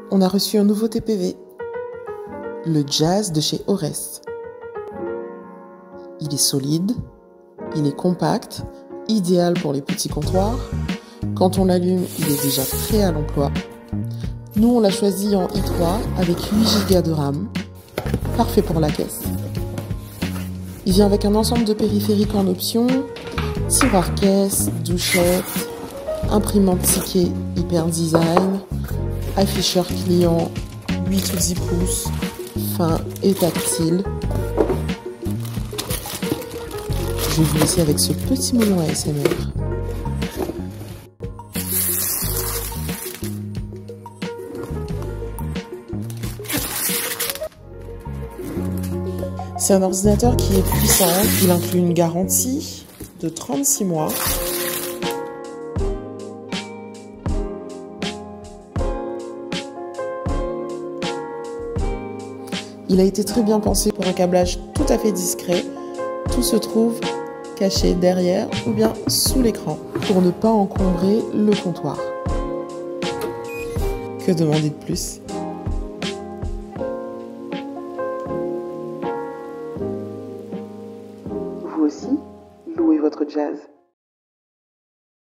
on a reçu un nouveau TPV, le Jazz de chez Aurès. Il est solide, il est compact, idéal pour les petits comptoirs. Quand on l'allume, il est déjà prêt à l'emploi. Nous, on l'a choisi en i3 avec 8 Go de RAM, parfait pour la caisse. Il vient avec un ensemble de périphériques en option, tiroir caisse, douchette, imprimante ticket hyper design, afficheur client 8 ou 10 pouces, fin et tactile. Je vais vous laisser avec ce petit moment ASMR. C'est un ordinateur qui est puissant, il inclut une garantie de 36 mois. Il a été très bien pensé pour un câblage tout à fait discret. Tout se trouve caché derrière ou bien sous l'écran pour ne pas encombrer le comptoir. Que demander de plus ? Vous aussi, louez votre Jazz.